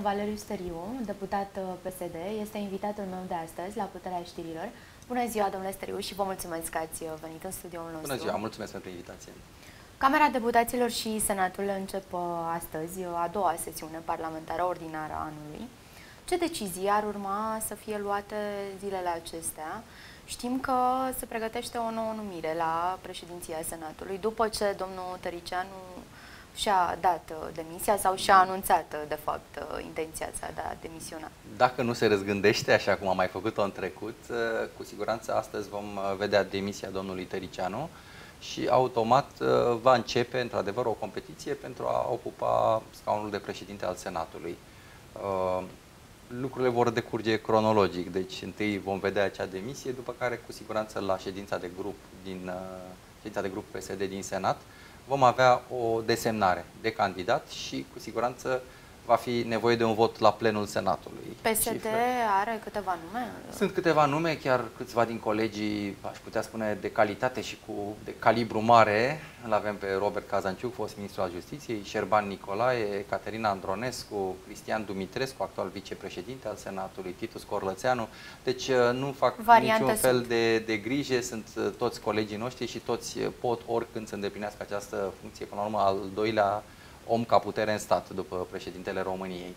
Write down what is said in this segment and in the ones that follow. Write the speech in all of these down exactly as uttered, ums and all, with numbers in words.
Valeriu Steriu, deputat P S D, este invitatul meu de astăzi la Puterea Știrilor. Bună ziua, domnule Steriu, și vă mulțumesc că ați venit în studioul nostru. Bună ziua, mulțumesc pentru invitație. Camera Deputaților și Senatul încep astăzi a doua sesiune parlamentară ordinară a anului. Ce decizii ar urma să fie luate zilele acestea? Știm că se pregătește o nouă numire la președinția Senatului, după ce domnul Tăricianu și-a dat demisia sau și-a anunțat, de fapt, intenția sa de a demisiona. Dacă nu se răzgândește, așa cum am mai făcut-o în trecut, cu siguranță astăzi vom vedea demisia domnului Tăricianu și automat va începe, într-adevăr, o competiție pentru a ocupa scaunul de președinte al Senatului. Lucrurile vor decurge cronologic, deci întâi vom vedea acea demisie, după care, cu siguranță, la ședința de grup din ședința de grup P S D din Senat, vom avea o desemnare de candidat și, cu siguranță, va fi nevoie de un vot la plenul Senatului. P S D are câteva nume? Sunt câteva nume, chiar câțiva din colegii, aș putea spune, de calitate și cu de calibru mare. Îl avem pe Robert Cazanciuc, fost ministru al Justiției, Șerban Nicolae, Caterina Andronescu, Cristian Dumitrescu, actual vicepreședinte al Senatului, Titus Corlățeanu. Deci nu fac Variante niciun fel sunt. de, de grijă, sunt toți colegii noștri și toți pot oricând să îndeplinească această funcție, până la urmă al doilea om ca putere în stat după președintele României.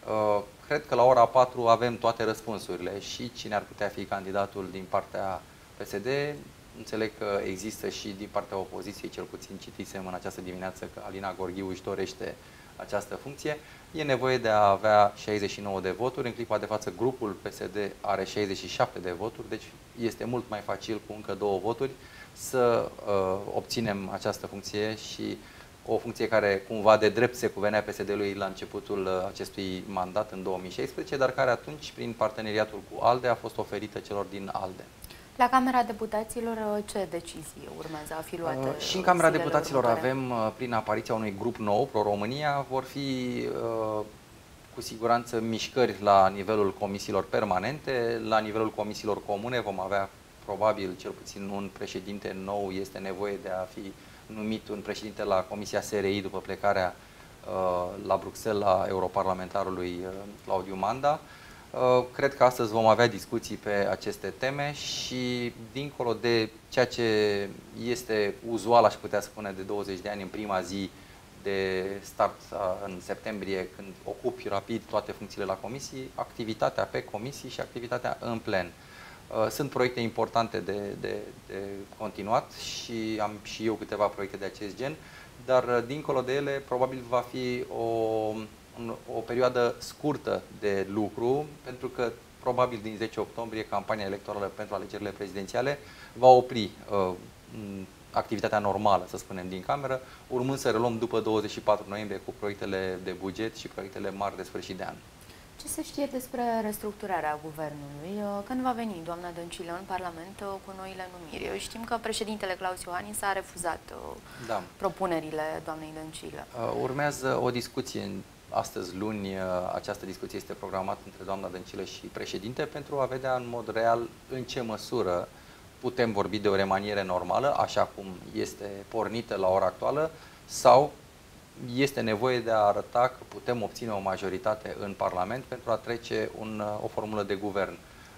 Cred că la ora patru avem toate răspunsurile și cine ar putea fi candidatul din partea P S D. Înțeleg că există și din partea opoziției, cel puțin citisem în această dimineață că Alina Gorghiu își dorește această funcție. E nevoie de a avea șaizeci și nouă de voturi. În clipa de față grupul P S D are șaizeci și șapte de voturi, deci este mult mai facil cu încă două voturi să uh, obținem această funcție și o funcție care cumva de drept se cuvenea P S D-ului la începutul acestui mandat în două mii șaisprezece, dar care atunci, prin parteneriatul cu ALDE, a fost oferită celor din ALDE. La Camera Deputaților, ce decizii urmează a fi luate? Uh, și în Camera Deputaților următoare? avem, uh, prin apariția unui grup nou, Pro-România, vor fi uh, cu siguranță mișcări la nivelul comisiilor permanente, la nivelul comisiilor comune vom avea probabil cel puțin un președinte nou, este nevoie de a fi numit un președinte la Comisia S R I după plecarea uh, la Bruxelles a europarlamentarului uh, Claudiu Manda. Uh, cred că astăzi vom avea discuții pe aceste teme și, dincolo de ceea ce este uzual, aș putea spune, de douăzeci de ani în prima zi de start uh, în septembrie, când ocupi rapid toate funcțiile la comisii, activitatea pe comisii și activitatea în plen. Sunt proiecte importante de, de, de continuat și am și eu câteva proiecte de acest gen, dar dincolo de ele probabil va fi o, o perioadă scurtă de lucru, pentru că probabil din zece octombrie campania electorală pentru alegerile prezidențiale va opri uh, activitatea normală, să spunem, din cameră, urmând să reluăm după douăzeci și patru noiembrie cu proiectele de buget și proiectele mari de sfârșit de an. Ce se știe despre restructurarea guvernului? Când va veni doamna Dăncilă în Parlament cu noile numiri? Știm că președintele Claus Iohannis a refuzat da. propunerile doamnei Dăncilă. Urmează o discuție astăzi, luni. Această discuție este programată între doamna Dăncilă și președinte pentru a vedea în mod real în ce măsură putem vorbi de o remaniere normală, așa cum este pornită la ora actuală, sau este nevoie de a arăta că putem obține o majoritate în Parlament pentru a trece un, o formulă de guvern.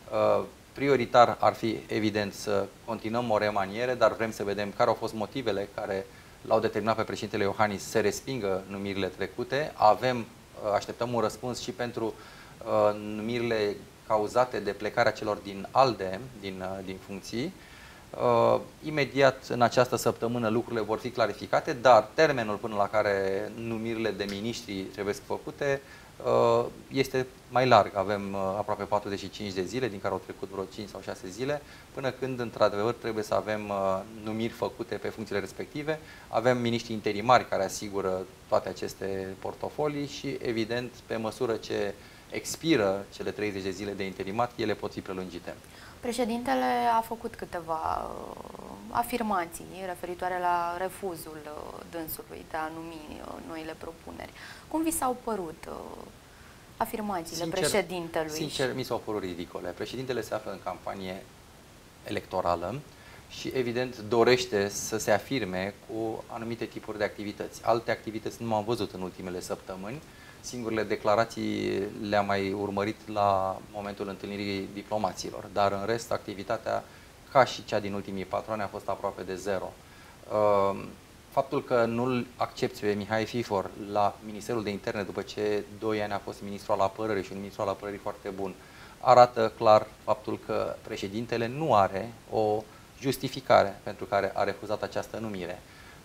Prioritar ar fi, evident, să continuăm o remaniere, dar vrem să vedem care au fost motivele care l-au determinat pe președintele Iohannis să respingă numirile trecute. Avem, așteptăm un răspuns și pentru numirile cauzate de plecarea celor din ALDE, din, din funcții. Uh, imediat în această săptămână lucrurile vor fi clarificate, dar termenul până la care numirile de miniștri trebuie făcute uh, este mai larg. Avem uh, aproape patruzeci și cinci de zile, din care au trecut vreo cinci sau șase zile, până când într-adevăr trebuie să avem uh, numiri făcute pe funcțiile respective. Avem miniștri interimari care asigură toate aceste portofolii și, evident, pe măsură ce expiră cele treizeci de zile de interimat, ele pot fi prelungite. Președintele a făcut câteva uh, afirmații referitoare la refuzul uh, dânsului de a numi uh, noile propuneri. Cum vi s-au părut uh, afirmațiile sincer, președintelui? Sincer, mi s-au părut ridicole. Președintele se află în campanie electorală și, evident, dorește să se afirme cu anumite tipuri de activități. Alte activități nu am văzut în ultimele săptămâni Singurele declarații le-am mai urmărit la momentul întâlnirii diplomaților, dar în rest activitatea, ca și cea din ultimii patru ani, a fost aproape de zero. Faptul că nu-l accepți pe Mihai Fifor la Ministerul de Interne după ce doi ani a fost ministru al apărării și un ministru al apărării foarte bun, arată clar faptul că președintele nu are o justificare pentru care a refuzat această numire.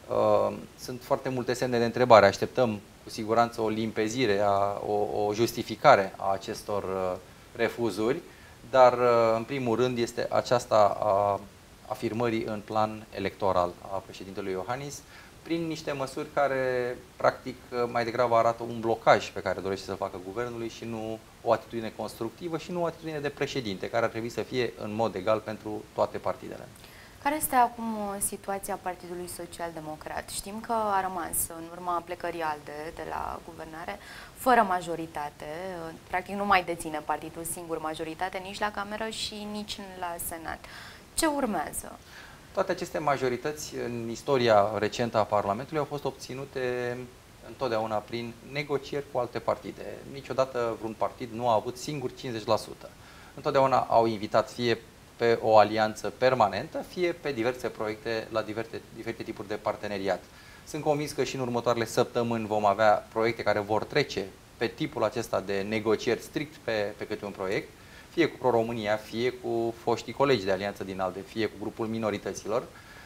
Sunt foarte multe semne de întrebare. Așteptăm cu siguranță o limpezire, a, o, o justificare a acestor refuzuri, dar în primul rând este aceasta a afirmării în plan electoral a președintelui Iohannis, prin niște măsuri care, practic, mai degrabă arată un blocaj pe care dorește să-l facă guvernului și nu o atitudine constructivă și nu o atitudine de președinte, care ar trebui să fie în mod egal pentru toate partidele. Care este acum situația Partidului Social-Democrat? Știm că a rămas în urma plecării ALDE de la guvernare fără majoritate. Practic nu mai deține partidul singur majoritate nici la Cameră și nici la Senat. Ce urmează? Toate aceste majorități în istoria recentă a Parlamentului au fost obținute întotdeauna prin negocieri cu alte partide. Niciodată vreun partid nu a avut singur cincizeci la sută. Întotdeauna au invitat fie pe o alianță permanentă, fie pe diverse proiecte la diferite, diferite tipuri de parteneriat. Sunt convins că și în următoarele săptămâni vom avea proiecte care vor trece pe tipul acesta de negocieri strict pe, pe câte un proiect, fie cu Pro-România, fie cu foștii colegi de alianță din ALDE, fie cu grupul minorităților.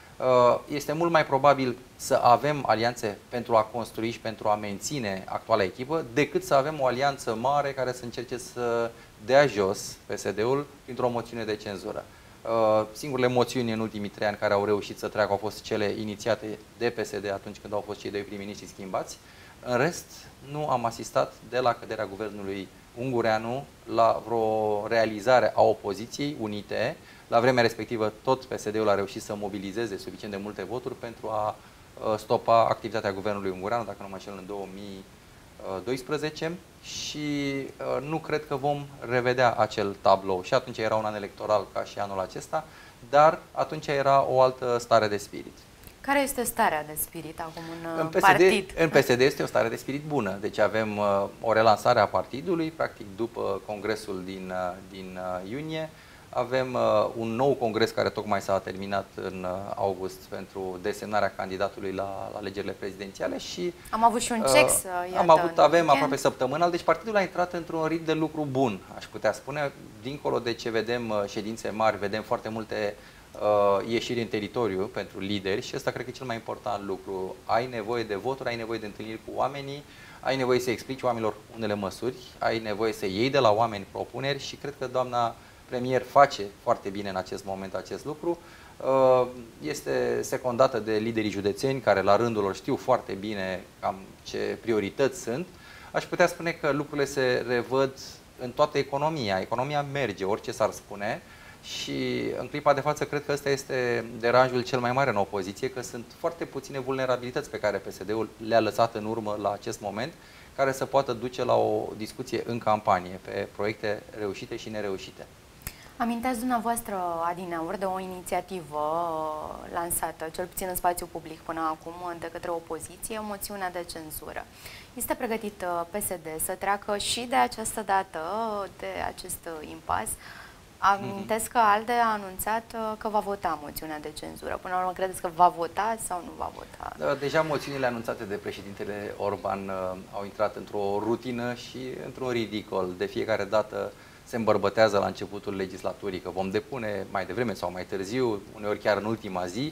Este mult mai probabil să avem alianțe pentru a construi și pentru a menține actuala echipă, decât să avem o alianță mare care să încerce să dea jos P S D-ul printr-o moțiune de cenzură. Singurele moțiuni în ultimii trei ani care au reușit să treacă au fost cele inițiate de P S D atunci când au fost cei doi prim-miniștri schimbați. În rest, nu am asistat de la căderea guvernului Ungureanu la vreo realizare a opoziției unite. La vremea respectivă, tot P S D-ul a reușit să mobilizeze suficient de multe voturi pentru a stopa activitatea guvernului Ungureanu, dacă nu mă înșel, în două mii doisprezece, și nu cred că vom revedea acel tablou. Și atunci era un an electoral ca și anul acesta, dar atunci era o altă stare de spirit. Care este starea de spirit acum în, în P S D, partid? În P S D este o stare de spirit bună. Deci avem uh, o relansare a partidului, practic după congresul din, uh, din uh, iunie. Avem uh, un nou congres care tocmai s-a terminat în uh, august pentru desemnarea candidatului la, la alegerile prezidențiale și am avut și un CEX, uh, iată, am avut, avem aproape săptămânal, deci partidul a intrat într-un ritm de lucru bun, aș putea spune. Dincolo de ce vedem uh, ședințe mari, vedem foarte multe uh, ieșiri în teritoriu pentru lideri și ăsta cred că e cel mai important lucru. Ai nevoie de voturi, ai nevoie de întâlniri cu oamenii, ai nevoie să explici oamenilor unele măsuri, ai nevoie să iei de la oameni propuneri și cred că doamna premier face foarte bine în acest moment acest lucru. Este secundată de liderii județeni care la rândul lor știu foarte bine cam ce priorități sunt. Aș putea spune că lucrurile se revăd în toată economia. Economia merge, orice s-ar spune, și în clipa de față cred că ăsta este deranjul cel mai mare în opoziție, că sunt foarte puține vulnerabilități pe care P S D-ul le-a lăsat în urmă la acest moment, care să poată duce la o discuție în campanie pe proiecte reușite și nereușite. Aminteați dumneavoastră, adineauri, de o inițiativă lansată, cel puțin în spațiu public până acum, de către opoziție, moțiunea de cenzură. Este pregătit P S D să treacă și de această dată, de acest impas. Amintesc că ALDE a anunțat că va vota moțiunea de cenzură. Până la urmă, credeți că va vota sau nu va vota? Deja moțiunile anunțate de președintele Orban au intrat într-o rutină și într-un ridicol. De fiecare dată se îmbărbătează la începutul legislaturii că vom depune mai devreme sau mai târziu, uneori chiar în ultima zi.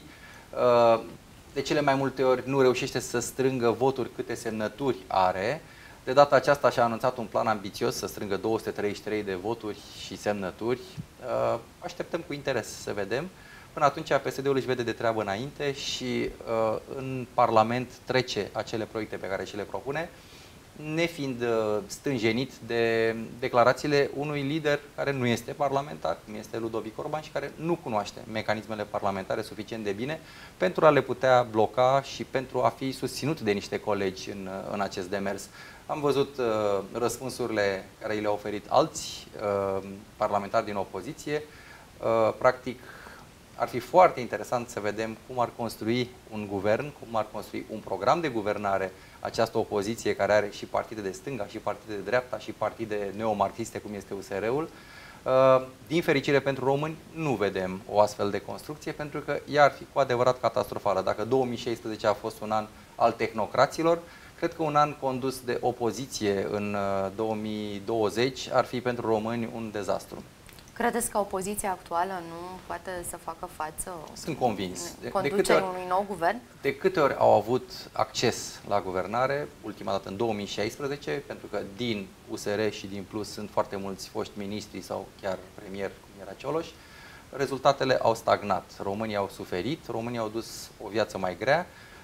De cele mai multe ori nu reușește să strângă voturi câte semnături are. De data aceasta și-a anunțat un plan ambițios să strângă două sute treizeci și trei de voturi și semnături. Așteptăm cu interes să vedem. Până atunci P S D-ul își vede de treabă înainte și în Parlament trece acele proiecte pe care și le propune, nefiind stânjenit de declarațiile unui lider care nu este parlamentar, cum este Ludovic Orban, și care nu cunoaște mecanismele parlamentare suficient de bine pentru a le putea bloca și pentru a fi susținut de niște colegi în, în acest demers. Am văzut uh, răspunsurile care i le-au oferit alți uh, parlamentari din opoziție. Uh, practic, ar fi foarte interesant să vedem cum ar construi un guvern, cum ar construi un program de guvernare această opoziție care are și partide de stânga, și partide de dreapta, și partide neomarxiste, cum este U S R-ul. Din fericire pentru români, nu vedem o astfel de construcție, pentru că ea ar fi cu adevărat catastrofală. Dacă două mii șaisprezece a fost un an al tehnocraților, cred că un an condus de opoziție în două mii douăzeci ar fi pentru români un dezastru. Credeți că opoziția actuală nu poate să facă față Sunt convins. conducerii unui nou guvern? De câte ori au avut acces la guvernare, ultima dată în două mii șaisprezece, pentru că din U S R și din Plus sunt foarte mulți foști miniștri sau chiar premier, cum era Cioloș, rezultatele au stagnat. Românii au suferit, românii au dus o viață mai grea,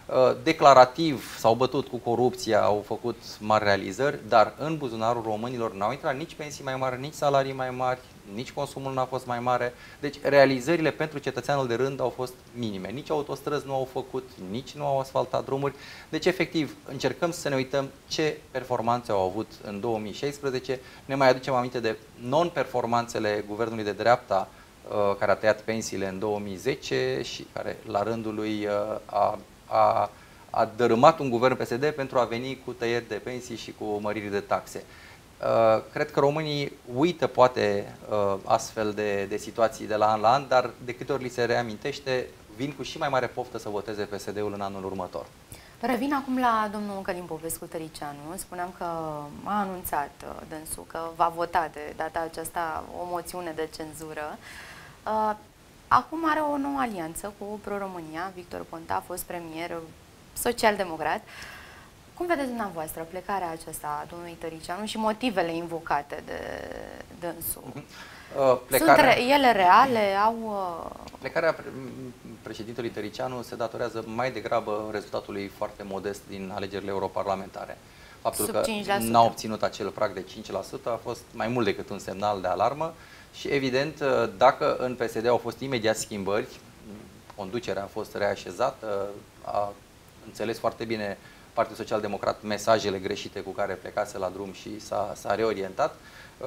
declarativ s-au bătut cu corupția, au făcut mari realizări, dar în buzunarul românilor n-au intrat nici pensii mai mari, nici salarii mai mari, nici consumul n-a fost mai mare. Deci realizările pentru cetățeanul de rând au fost minime. Nici autostrăzi nu au făcut, nici nu au asfaltat drumuri. Deci efectiv încercăm să ne uităm ce performanțe au avut în două mii șaisprezece. Ne mai aducem aminte de non-performanțele guvernului de dreapta care a tăiat pensiile în două mii zece și care la rândul lui a A, a dărâmat un guvern P S D pentru a veni cu tăieri de pensii și cu măriri de taxe. Uh, cred că românii uită poate uh, astfel de, de situații de la an la an, dar de câte ori li se reamintește, vin cu și mai mare poftă să voteze P S D-ul în anul următor. Revin acum la domnul Călin Popescu-Tăricianu. Spuneam că a anunțat uh, dânsul că va vota de data aceasta o moțiune de cenzură. Uh, Acum are o nouă alianță cu Pro-România. Victor Ponta a fost premier social-democrat. Cum vedeți dumneavoastră plecarea aceasta a domnului Tăricianu și motivele invocate de dânsul? Uh, plecarea, Sunt ele reale? Au, uh... Plecarea președintelui Tăricianu se datorează mai degrabă rezultatului foarte modest din alegerile europarlamentare. Faptul că n-a obținut acel prag de cinci la sută a fost mai mult decât un semnal de alarmă. Și evident, dacă în P S D au fost imediat schimbări, conducerea a fost reașezată, a înțeles foarte bine Partidul Social Democrat mesajele greșite cu care plecase la drum și s-a reorientat,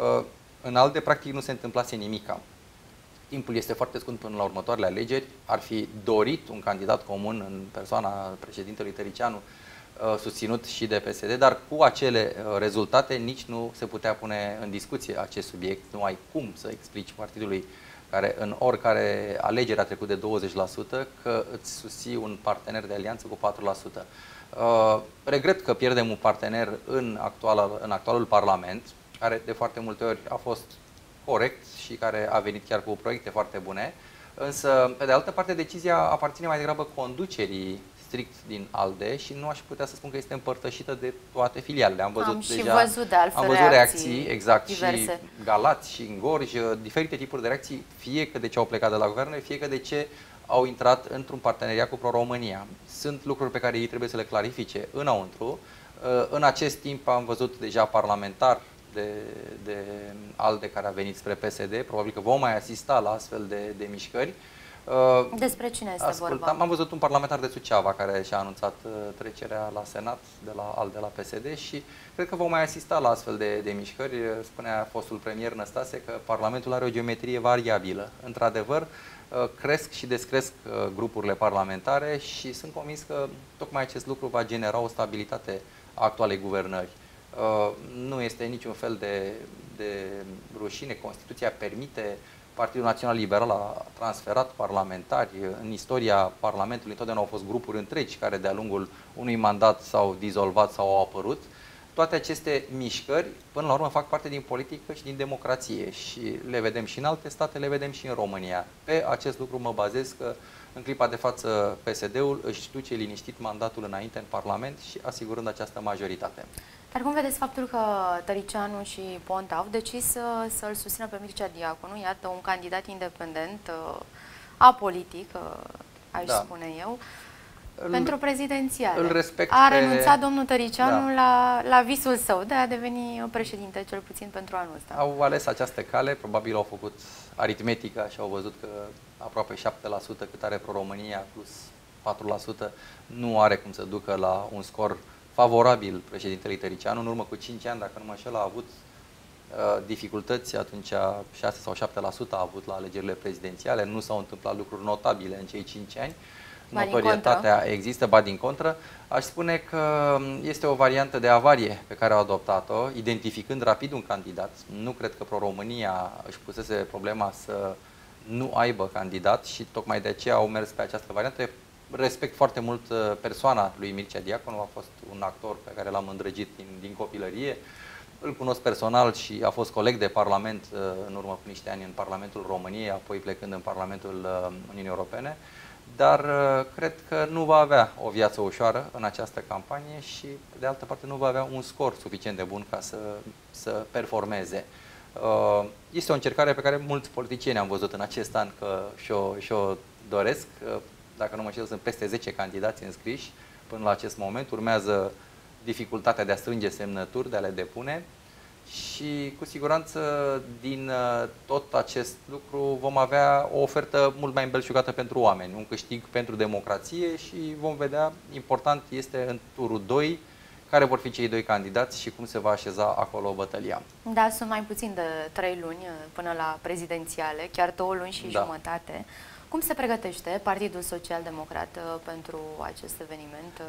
în ALDE practic nu se întâmplase nimica. Timpul este foarte scurt până la următoarele alegeri, ar fi dorit un candidat comun în persoana președintelui Tăricianu, susținut și de P S D, dar cu acele rezultate nici nu se putea pune în discuție acest subiect. Nu ai cum să explici partidului care în oricare alegere a trecut de douăzeci la sută că îți susții un partener de alianță cu patru la sută. Regret că pierdem un partener în, actuala, în actualul Parlament, care de foarte multe ori a fost corect și care a venit chiar cu proiecte foarte bune, însă, pe de altă parte, decizia aparține mai degrabă conducerii strict din ALDE și nu aș putea să spun că este împărtășită de toate filialele. Am văzut, am deja, și văzut de altfel am văzut reacții, reacții exact, diverse. Și Galați, și în Gorj, diferite tipuri de reacții, fie că de ce au plecat de la guverne, fie că de ce au intrat într-un parteneriat cu Pro-România. Sunt lucruri pe care ei trebuie să le clarifice înăuntru. În acest timp am văzut deja parlamentar de, de ALDE care a venit spre P S D, probabil că vom mai asista la astfel de, de mișcări. Despre cine este Ascultam, vorba? Am văzut un parlamentar de Suceava care și-a anunțat trecerea la Senat de la ALDE la P S D și cred că vom mai asista la astfel de, de mișcări. Spunea fostul premier Năstase că Parlamentul are o geometrie variabilă. Într-adevăr, cresc și descresc grupurile parlamentare și sunt convins că tocmai acest lucru va genera o stabilitate a actualei guvernări. Nu este niciun fel de, de rușine. Constituția permite. Partidul Național Liberal a transferat parlamentari. În istoria Parlamentului întotdeauna au fost grupuri întregi care de-a lungul unui mandat s-au dizolvat sau au apărut. Toate aceste mișcări, până la urmă, fac parte din politică și din democrație și le vedem și în alte state, le vedem și în România. Pe acest lucru mă bazez că în clipa de față P S D-ul își duce liniștit mandatul înainte în Parlament și asigurând această majoritate. Dar cum vedeți faptul că Tăricianu și Ponta au decis să-l susțină pe Mircea Diaconu, iată un candidat independent, apolitic, aș da. spune eu, îl, pentru prezidențiale. Îl respect a pe... renunțat domnul Tăricianu da. la, la visul său de a deveni președinte, cel puțin pentru anul ăsta. Au ales această cale, probabil au făcut aritmetica și au văzut că aproape șapte la sută cât are Pro-România plus patru la sută nu are cum să ducă la un scor favorabil președintelui Tăricianu. În urmă cu cinci ani, dacă nu mă înșel, a avut dificultăți, atunci șase sau șapte la sută a avut la alegerile prezidențiale, nu s-au întâmplat lucruri notabile în cei cinci ani. Notorietatea există, ba din contră. Aș spune că este o variantă de avarie pe care au adoptat-o, identificând rapid un candidat. Nu cred că Pro-România își pusese problema să nu aibă candidat și tocmai de aceea au mers pe această variantă. Respect foarte mult persoana lui Mircea Diaconu, a fost un actor pe care l-am îndrăgit din, din copilărie. Îl cunosc personal și a fost coleg de Parlament în urmă cu niște ani în Parlamentul României, apoi plecând în Parlamentul Uniunii Europene. Dar cred că nu va avea o viață ușoară în această campanie și, de altă parte, nu va avea un scor suficient de bun ca să, să performeze. Este o încercare pe care mulți politicieni am văzut în acest an că și-o, și-o doresc. Dacă nu mă înșel, sunt peste zece candidați înscriși până la acest moment. Urmează dificultatea de a strânge semnături, de a le depune. Și cu siguranță din tot acest lucru vom avea o ofertă mult mai îmbelșugată pentru oameni, un câștig pentru democrație și vom vedea, important este în turul doi, care vor fi cei doi candidați și cum se va așeza acolo bătălia. Da, sunt mai puțin de trei luni până la prezidențiale, chiar două luni și da. jumătate. Cum se pregătește Partidul Social Democrat pentru acest eveniment?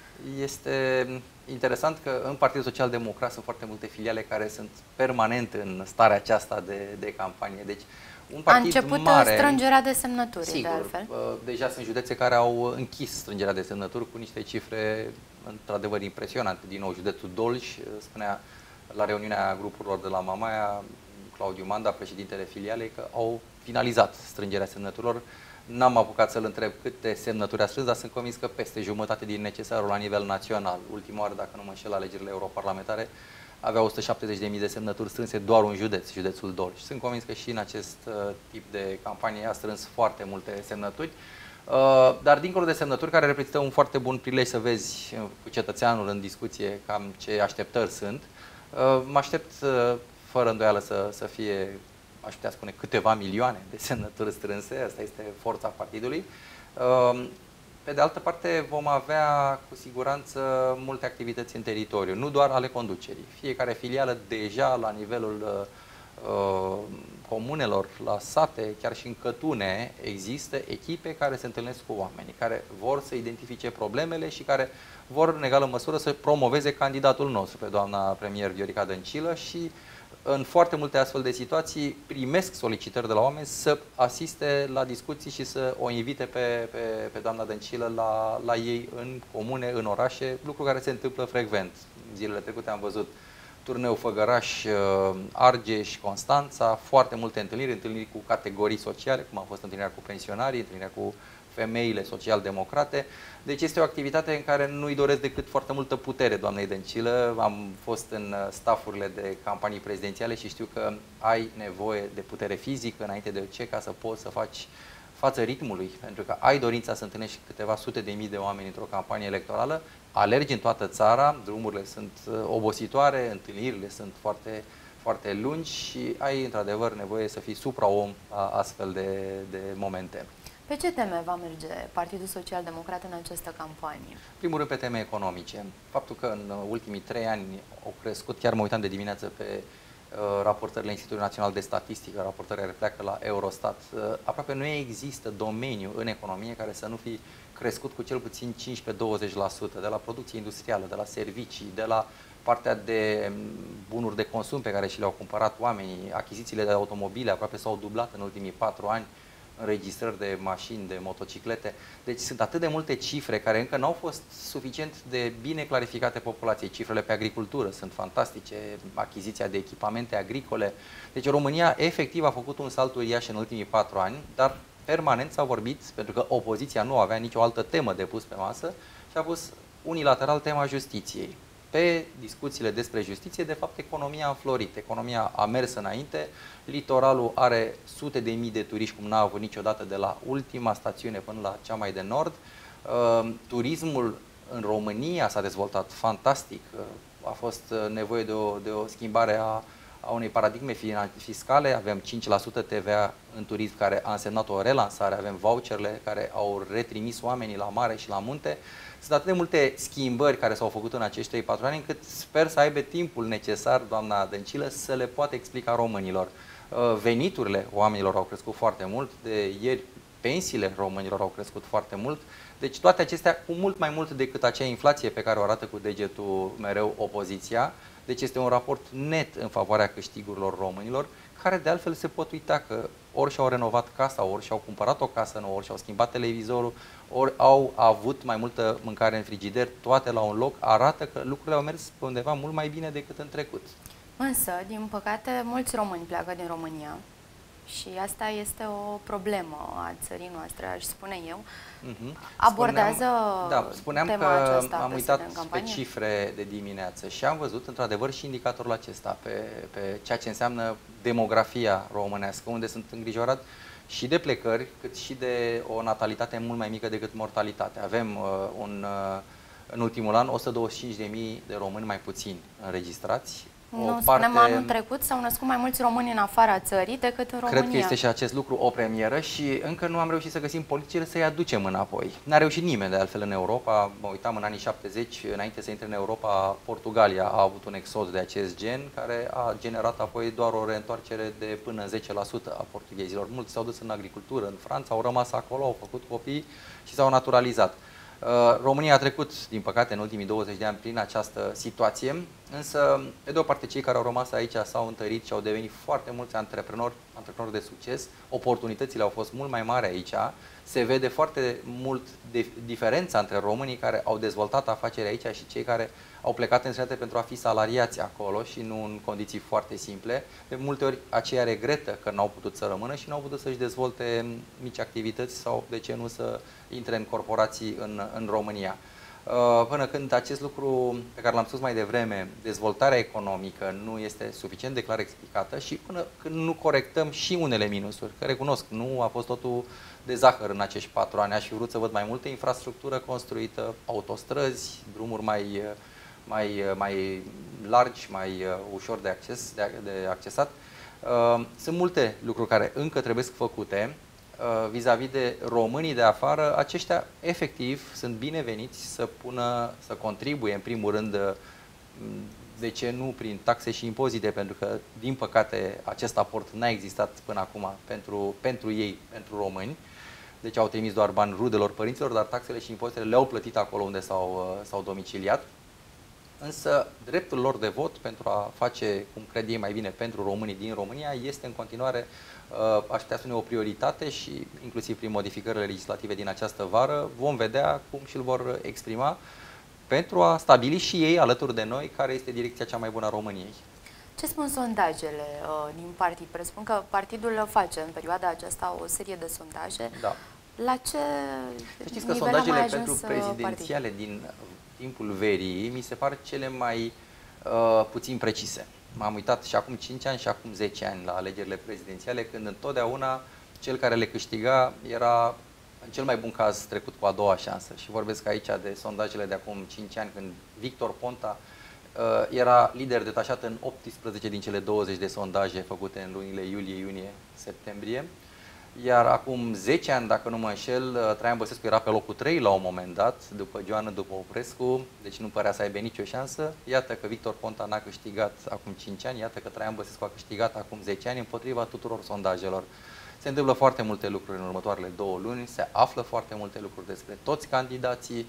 Este interesant că în Partidul Social Democrat sunt foarte multe filiale care sunt permanent în starea aceasta de, de campanie. Deci, un partid A început mare, strângerea de semnături, sigur, de altfel. Deja sunt județe care au închis strângerea de semnături cu niște cifre într-adevăr impresionante. Din nou, județul Dolj, spunea la reuniunea grupurilor de la Mamaia, Claudiu Manda, președintele filialei, că au finalizat strângerea semnăturilor. N-am apucat să-l întreb câte semnături a strâns, dar sunt convins că peste jumătate din necesarul la nivel național. Ultima oară, dacă nu mă înșel, alegerile europarlamentare avea o sută șaptezeci de mii de semnături strânse doar un județ, județul Dolj. Sunt convins că și în acest uh, tip de campanie a strâns foarte multe semnături. Uh, dar dincolo de semnături, care reprezintă un foarte bun prilej să vezi uh, cu cetățeanul în discuție cam ce așteptări sunt, uh, mă aștept uh, fără îndoială să, să fie, aș putea spune, câteva milioane de semnături strânse. Asta este forța partidului. Pe de altă parte, vom avea cu siguranță multe activități în teritoriu, nu doar ale conducerii. Fiecare filială deja la nivelul uh, comunelor, la sate, chiar și în cătune, există echipe care se întâlnesc cu oamenii, care vor să identifice problemele și care vor, în egală măsură, să promoveze candidatul nostru, pe doamna premier Viorica Dăncilă, și în foarte multe astfel de situații primesc solicitări de la oameni să asiste la discuții și să o invite pe, pe, pe doamna Dăncilă la, la ei în comune, în orașe, lucru care se întâmplă frecvent. Zilele trecute am văzut turneu Făgăraș, Argeș, Constanța, foarte multe întâlniri, întâlniri cu categorii sociale, cum a fost întâlnirea cu pensionarii, întâlnirea cu femeile social-democrate. Deci este o activitate în care nu-i doresc decât foarte multă putere doamnei Dăncilă. Am fost în stafurile de campanii prezidențiale și știu că ai nevoie de putere fizică înainte de ce ca să poți să faci față ritmului, pentru că ai dorința să întâlnești câteva sute de mii de oameni într-o campanie electorală, alergi în toată țara, drumurile sunt obositoare, întâlnirile sunt foarte, foarte lungi și ai într-adevăr nevoie să fii supraom la astfel de, de momente. Pe ce teme va merge Partidul Social Democrat în această campanie? Primul rând pe teme economice. Faptul că în ultimii trei ani au crescut, chiar mă uitam de dimineață pe uh, raportările Institutului Național de Statistică, raportările care pleacă la Eurostat, uh, aproape nu există domeniu în economie care să nu fi crescut cu cel puțin cincisprezece douăzeci la sută, de la producție industrială, de la servicii, de la partea de bunuri de consum pe care și le-au cumpărat oamenii, achizițiile de automobile aproape s-au dublat în ultimii patru ani, înregistrări de mașini, de motociclete. Deci sunt atât de multe cifre care încă nu au fost suficient de bine clarificate populației. Cifrele pe agricultură sunt fantastice, achiziția de echipamente agricole. Deci România efectiv a făcut un salt uriaș în ultimii patru ani, dar permanent s-a vorbit, pentru că opoziția nu avea nicio altă temă de pus pe masă, și a pus unilateral tema justiției. Pe discuțiile despre justiție, de fapt, economia a înflorit, economia a mers înainte, litoralul are sute de mii de turiști, cum n-a avut niciodată, de la ultima stațiune până la cea mai de nord. Turismul în România s-a dezvoltat fantastic, a fost nevoie de o, de o schimbare a, a unei paradigme fiscale, avem cinci la sută T V A în turism care a însemnat o relansare, avem voucherele care au retrimis oamenii la mare și la munte. Sunt atât de multe schimbări care s-au făcut în acești trei patru ani încât sper să aibă timpul necesar, doamna Dăncilă, să le poată explica românilor. Veniturile oamenilor au crescut foarte mult, de ieri pensiile românilor au crescut foarte mult, deci toate acestea cu mult mai mult decât acea inflație pe care o arată cu degetul mereu opoziția. Deci este un raport net în favoarea câștigurilor românilor, care de altfel se pot uita că ori și-au renovat casa, ori și-au cumpărat o casă nouă, ori și-au schimbat televizorul, ori au avut mai multă mâncare în frigider, toate la un loc, arată că lucrurile au mers pe undeva mult mai bine decât în trecut. Însă, din păcate, mulți români pleacă din România și asta este o problemă a țării noastre, aș spune eu. Uh-huh. Abordează spuneam, da, spuneam tema că aceasta am uitat pe cifre de dimineață și am văzut într-adevăr și indicatorul acesta pe, pe ceea ce înseamnă demografia românească, unde sunt îngrijorat și de plecări, cât și de o natalitate mult mai mică decât mortalitatea. Avem uh, un, uh, în ultimul an o sută douăzeci și cinci de mii de români mai puțini înregistrați. Nu, spunem anul trecut s-au născut mai mulți români în afara țării decât în România. Cred că este și acest lucru o premieră și încă nu am reușit să găsim politicile să-i aducem înapoi. N-a reușit nimeni de altfel în Europa. Mă uitam în anii șaptezeci, înainte să intre în Europa, Portugalia a avut un exod de acest gen care a generat apoi doar o reîntoarcere de până în zece la sută a portughezilor. Mulți s-au dus în agricultură, în Franța, au rămas acolo, au făcut copii și s-au naturalizat. România a trecut, din păcate, în ultimii douăzeci de ani prin această situație, însă, pe de o parte, cei care au rămas aici s-au întărit și au devenit foarte mulți antreprenori, antreprenori de succes, oportunitățile au fost mult mai mari aici, se vede foarte mult de diferența între românii care au dezvoltat afaceri aici și cei care au plecat în străinătate pentru a fi salariați acolo și nu în condiții foarte simple. De multe ori aceia regretă că n-au putut să rămână și n-au putut să-și dezvolte mici activități sau, de ce nu, să intre în corporații în, în România. Până când acest lucru pe care l-am spus mai devreme, dezvoltarea economică, nu este suficient de clar explicată și până când nu corectăm și unele minusuri, că recunosc, nu a fost totul de zahăr în acești patru ani, aș fi vrut să văd mai multă infrastructură construită, autostrăzi, drumuri mai, mai, mai largi, mai ușor de, acces, de, de accesat. Sunt multe lucruri care încă trebuie făcute vis-a-vis de românii de afară. Aceștia efectiv sunt bineveniți să pună, să contribuie în primul rând, de ce nu prin taxe și impozite, pentru că din păcate acest aport n-a existat până acum pentru, pentru ei, pentru români. Deci au trimis doar bani rudelor părinților, dar taxele și impozitele le-au plătit acolo unde s-au domiciliat. Însă dreptul lor de vot pentru a face, cum cred ei mai bine, pentru românii din România este în continuare, aș putea spune, o prioritate și inclusiv prin modificările legislative din această vară vom vedea cum și-l vor exprima pentru a stabili și ei alături de noi care este direcția cea mai bună a României. Ce spun sondajele uh, din partid? Presupun că partidul face în perioada aceasta o serie de sondaje. Da. La ce Știți că sondajele pentru prezidențiale partid? din timpul verii mi se par cele mai uh, puțin precise. M-am uitat și acum cinci ani și acum zece ani la alegerile prezidențiale, când întotdeauna cel care le câștiga era, în cel mai bun caz, trecut cu a doua șansă. Și vorbesc aici de sondajele de acum cinci ani, când Victor Ponta uh, era lider detașat în optsprezece din cele douăzeci de sondaje făcute în lunile iulie, iunie, septembrie. Iar acum zece ani, dacă nu mă înșel, Traian Băsescu era pe locul trei la un moment dat, după Joană, după Oprescu, deci nu părea să aibă nicio șansă. Iată că Victor Ponta n-a câștigat acum cinci ani, iată că Traian Băsescu a câștigat acum zece ani împotriva tuturor sondajelor. Se întâmplă foarte multe lucruri în următoarele două luni, se află foarte multe lucruri despre toți candidații.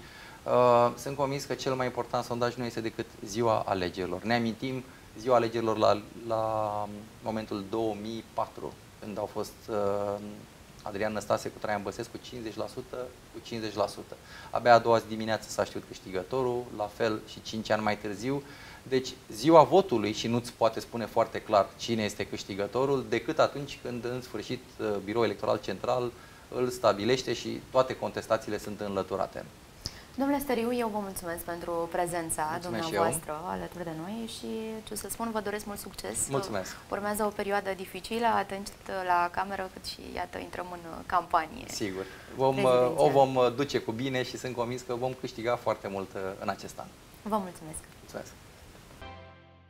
Sunt convins că cel mai important sondaj nu este decât ziua alegerilor. Ne amintim ziua alegerilor la, la momentul două mii patru, când au fost uh, Adrian Năstase cu Traian Băsescu cincizeci la sută cu cincizeci la sută. Abia a doua zi dimineață s-a știut câștigătorul, la fel și cinci ani mai târziu. Deci ziua votului și nu-ți poate spune foarte clar cine este câștigătorul, decât atunci când în sfârșit Biroul Electoral Central îl stabilește și toate contestațiile sunt înlăturate. Domnule Stăriu, eu vă mulțumesc pentru prezența mulțumesc dumneavoastră alături de noi și, ce să spun, vă doresc mult succes. Mulțumesc. Urmează o perioadă dificilă, atât la cameră cât și, iată, intrăm în campanie. Sigur. Vom, o vom duce cu bine și sunt convins că vom câștiga foarte mult în acest an. Vă mulțumesc. Mulțumesc.